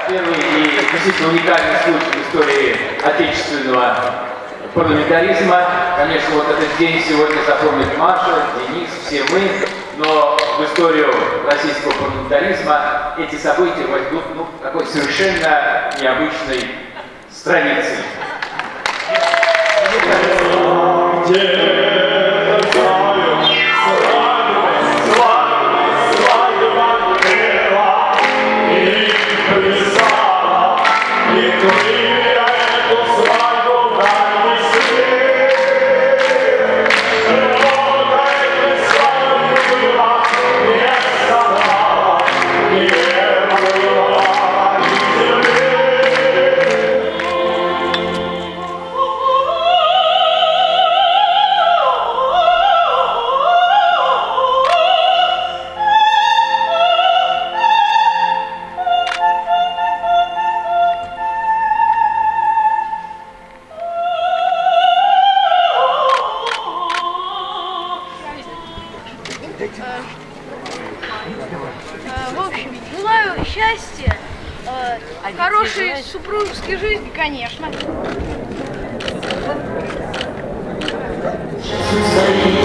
Первый и действительно уникальный случай в истории отечественного парламентаризма. Конечно, вот этот день сегодня запомнит Маша, Денис, все мы, но в историю российского парламентаризма эти события войдут такой совершенно необычной страницей. В общем, желаю счастья, хорошей супружеской жизни, конечно.